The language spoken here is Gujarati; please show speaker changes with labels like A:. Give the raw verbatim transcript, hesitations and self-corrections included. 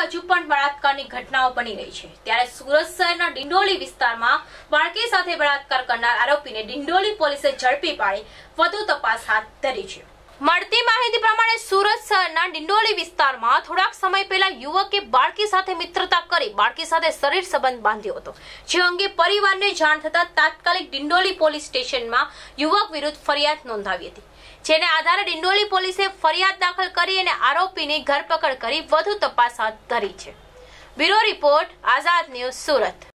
A: હજુ પણ બળાત્કારની ઘટનાઓ બની રહી છે। ત્યારે સુરત શહેરના ડિંડોલી વિસ્તારમાં બાળકી સાથે બળાત્કાર કરનાર આરોપીને ડિંડોલી પોલીસે ઝડપી પાડી વધુ તપાસ હાથ ધરી છે। મળતી માહિતી પ્રમાણે સુરત શહેરના ડિંડોલી વિસ્તારમાં થોડાક સમય પહેલા યુવકે બાળકી સાથે મિત્રતા કરી બાળકી સાથે શરીર સંબંધ બાંધ્યો હતો, જે અંગે પરિવારને જાણ થતા તાત્કાલિક ડિંડોલી પોલીસ સ્ટેશનમાં યુવક વિરુદ્ધ ફરિયાદ નોંધાવી હતી, જેને આધારે ડિંડોલી પોલીસે ફરિયાદ દાખલ કરી અને આરોપીની ધરપકડ કરી વધુ તપાસ હાથ ધરી છે। Bureau report, Azad news, Surat.